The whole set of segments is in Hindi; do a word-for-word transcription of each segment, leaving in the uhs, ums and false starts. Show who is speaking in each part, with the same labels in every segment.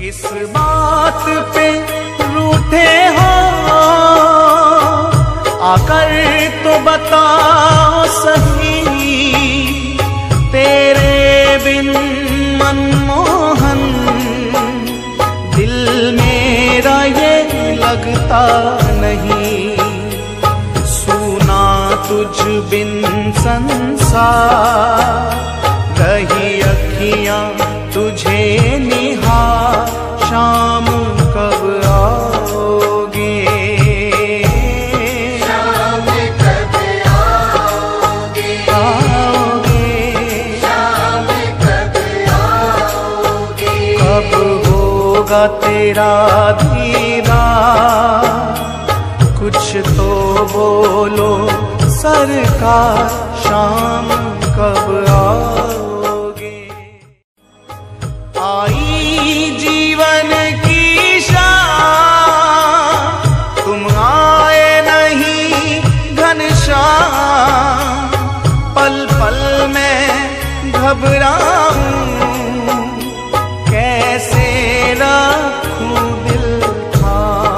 Speaker 1: किस बात पे रूठे हो आकर तो बताओ सही, तेरे बिन मनमोहन दिल मेरा ये लगता नहीं। सुना तुझ बिन संसार रही अखियां तुझे निहार, शाम कब आओगे,
Speaker 2: शाम कब आओगे,
Speaker 1: आओगे,
Speaker 2: शाम कब आओगे,
Speaker 1: कब होगा तेरा दीदार, कुछ तो बोलो सरकार, शाम कब आओगे। आई जीवन की शाम, तुम आए नहीं घनश्याम, पल पल में घबराऊं, कैसे रखूं दिल था,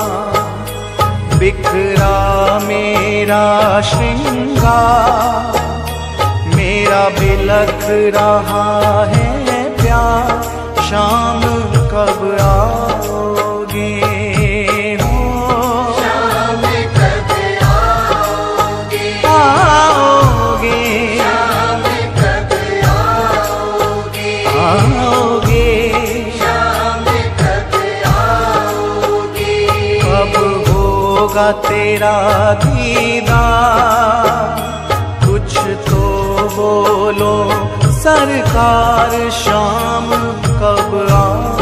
Speaker 1: बिखरा मेरा श्रृंगार, मेरा बिलख रहा है प्यार, शाम कब आओगे, हो
Speaker 2: शाम कब आओगे,
Speaker 1: आओगे,
Speaker 2: शाम कब आओगे,
Speaker 1: आओगे,
Speaker 2: शाम कब आओगे,
Speaker 1: कब होगा तेरा दीदार, कुछ तो बोलो सरकार, शाम कब आओगे।